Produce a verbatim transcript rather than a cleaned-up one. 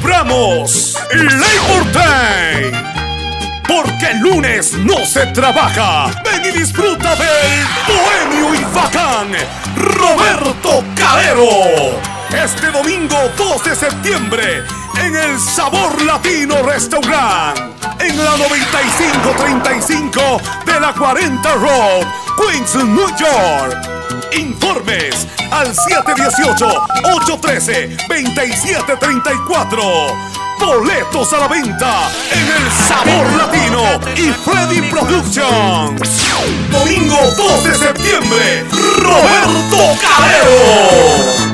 celebramos Labor Day, porque el lunes no se trabaja. Ven y disfruta del bohemio y bacán Roberto Calero este domingo dos de septiembre en el Sabor Latino Restaurant, en la noventa y cinco treinta y cinco de la cuarenta Road, Queens, New York. Informes al siete uno ocho, ocho uno tres, dos siete tres cuatro. Boletos a la venta en el Sabor Latino y Freddy Productions. Domingo dos de septiembre, Roberto Calero.